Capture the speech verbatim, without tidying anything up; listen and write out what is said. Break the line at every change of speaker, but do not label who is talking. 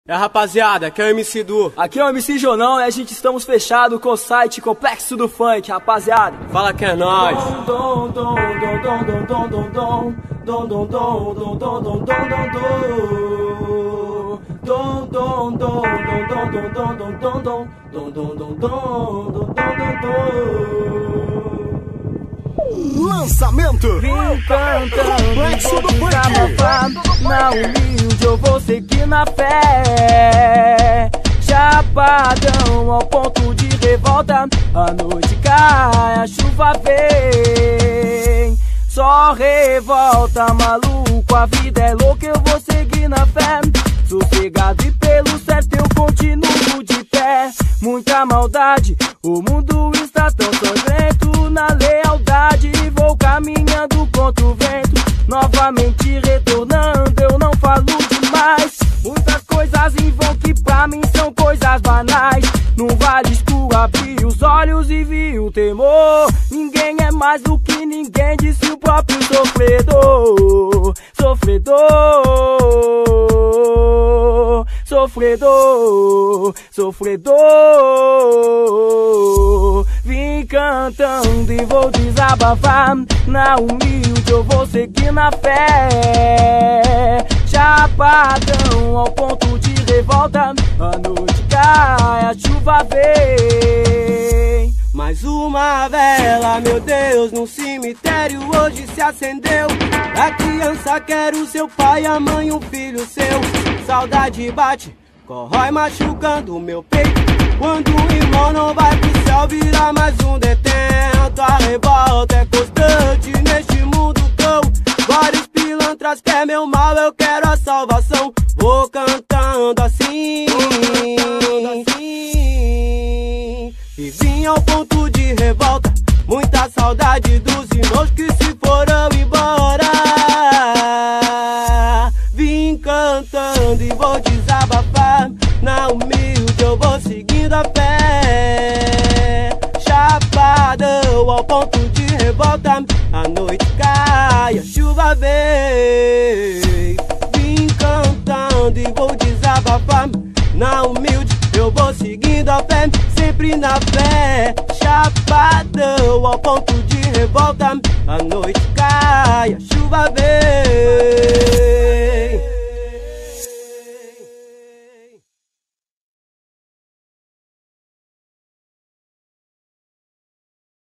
É, rapaziada, aqui é o M C Du.
Aqui é o M C Jonão e a gente estamos fechado com o site Complexo do Funk, rapaziada.
Fala que é nóis.
Lançamento.
Vim cantando,
Complexo do Funk.
Na humilde eu vou seguir na fé. Chapadão ao ponto de revolta. A noite cai, a chuva vem. Só revolta, maluco, a vida é louca, eu vou seguir na fé. Sossegado e pelo certo eu continuo de pé. Muita maldade, o mundo está tão sangrento. Na lealdade vou caminhando contra o vento. Novamente retornando, eu não falo demais. Muitas coisas em vão que pra mim são coisas banais. Num vale escuro abri os olhos e vi o temor. Ninguém é mais do que ninguém, disse o próprio sofredor. Sofredor, sofredor, sofredor. Vim cantando e vou desabafar. Na humilde eu vou seguir na fé. Chapadão ao ponto de revolta. A noite cai, a chuva vem.
Mais uma vela, meu Deus, num cemitério hoje se acendeu. A criança quer o seu pai, a mãe um filho seu. Saudade bate, corrói machucando o meu peito. Quando o irmão não vai pro céu, vira mais um detento. A revolta é constante neste mundo cão. Vários pilantras quer meu mal, eu quero a salvação. Vou cantando assim, assim. E vim ao ponto de revolta. Muita saudade dos irmãos que se foram embora. Vim cantando e vou desabafar. Na humilde eu vou seguindo a fé. Chapadão ao ponto de revolta. A noite cai, a chuva vem. Vim cantando e vou desabafar. Na humilde eu vou seguindo a fé. Sempre na fé. Chapadão ao ponto de revolta. A noite cai, a chuva vem.